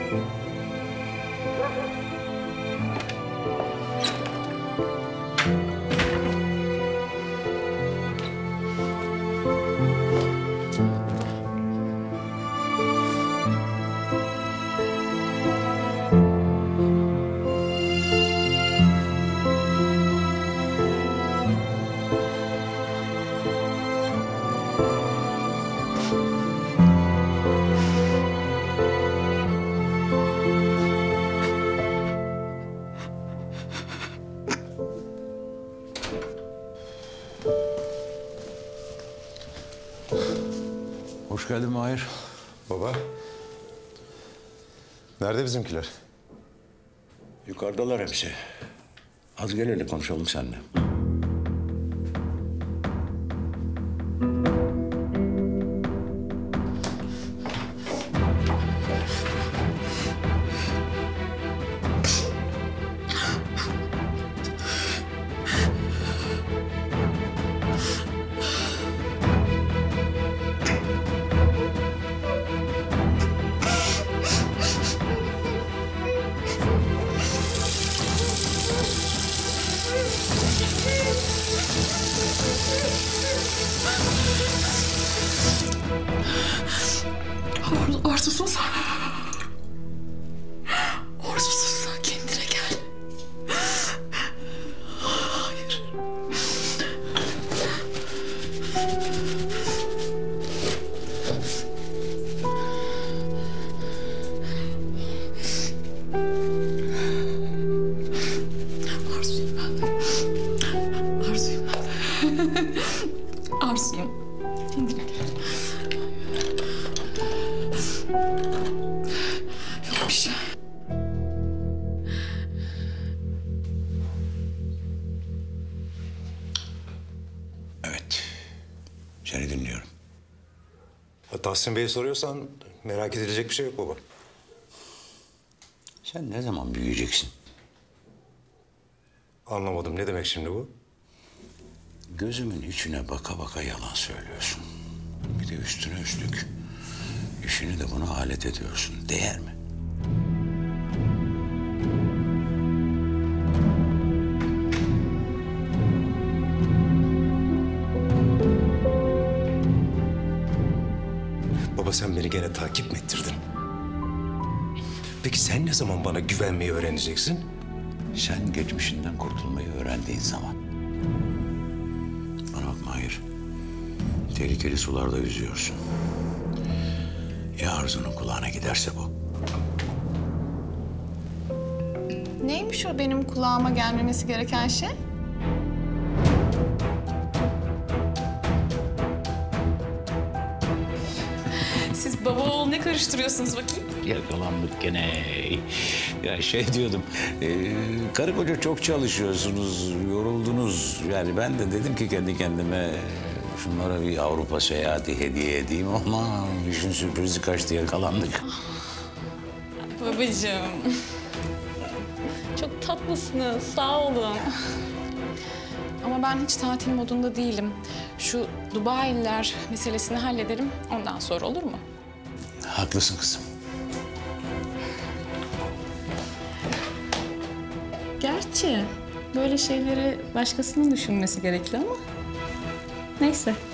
Hoş geldin Mahir. Baba. Nerede bizimkiler? Yukarıdalar hepsi. Az gel hele konuşalım seninle. Arsızsın sen. Arsızsın sen. Kendine gel. Hayır. Arzuyum ben. Arzuyum ben. Arzuyum. Kendine gel. Yok bir şey. Evet. Seni dinliyorum. Tahsin Bey'i soruyorsan merak edilecek bir şey yok baba. Sen ne zaman büyüyeceksin? Anlamadım. Ne demek şimdi bu? Gözümün içine baka baka yalan söylüyorsun. Bir de üstüne üstlük işini de buna alet ediyorsun. Değer mi? Baba sen beni gene takip mi ettirdin? Peki sen ne zaman bana güvenmeyi öğreneceksin? Sen geçmişinden kurtulmayı öğrendiğin zaman. Bana bak Mahir. Tehlikeli sularda yüzüyorsun. Ya Arzu'nun kulağına giderse bu? Neymiş o benim kulağıma gelmemesi gereken şey? Siz baba oğul ne karıştırıyorsunuz bakayım? Yakalandık gene. Ya şey diyordum, karı koca çok çalışıyorsunuz, yoruldunuz. Yani ben de dedim ki kendi kendime şunlara bir Avrupa seyahati hediye edeyim ama işin sürprizi kaçtı, yakalandık. Babacığım. Çok tatlısınız, sağ olun. Ama ben hiç tatil modunda değilim. Şu Dubai'liler meselesini hallederim, ondan sonra olur mu? Haklısın kızım. Gerçi böyle şeyleri başkasının düşünmesi gerekli ama neyse.